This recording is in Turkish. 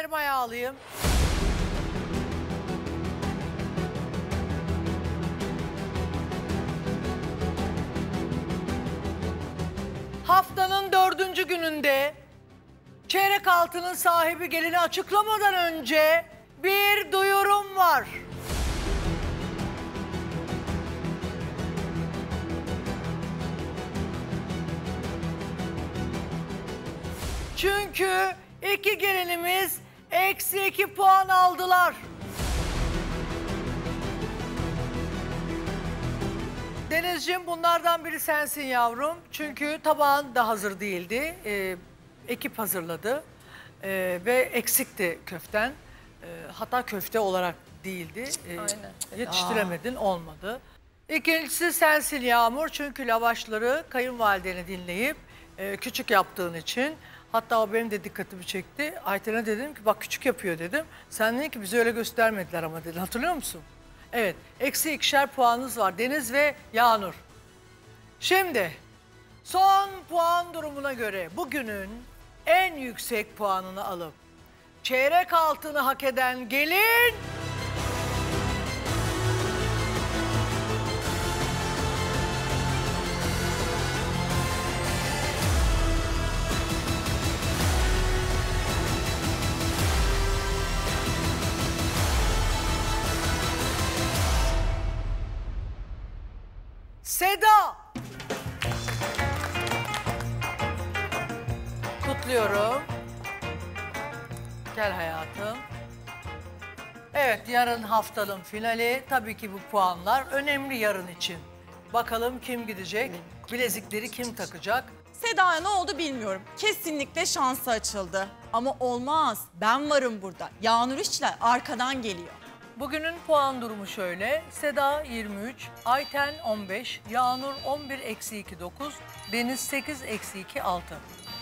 Selma'ya alayım. Haftanın 4. gününde çeyrek altının sahibi gelini açıklamadan önce bir duyurum var. Çünkü iki gelinimiz -2 puan aldılar. Denizciğim, bunlardan biri sensin yavrum. Çünkü tabağın da hazır değildi. Ekip hazırladı. Ve eksikti köften. Hatta köfte olarak değildi. Yetiştiremedin, olmadı. İkincisi sensin Yağmur. Çünkü lavaşları kayınvalideni dinleyip küçük yaptığın için. Hatta o benim de dikkatimi çekti. Ayten'e dedim ki bak küçük yapıyor dedim. Sen dedin ki bize öyle göstermediler ama dedin. Hatırlıyor musun? Evet. -2'şer puanınız var Deniz ve Yağnur. Şimdi son puan durumuna göre bugünün en yüksek puanını alıp çeyrek altını hak eden gelin... Seda. Kutluyorum. Gel hayatım. Evet, yarın haftanın finali. Tabii ki bu puanlar önemli yarın için. Bakalım kim gidecek, bilezikleri kim takacak? Seda'ya ne oldu bilmiyorum. Kesinlikle şansı açıldı. Ama olmaz. Ben varım burada. Yağnur İşçiler arkadan geliyor. Bugünün puan durumu şöyle. Seda 23, Ayten 15, Yağnur 11-2 9, Deniz 8-2 6.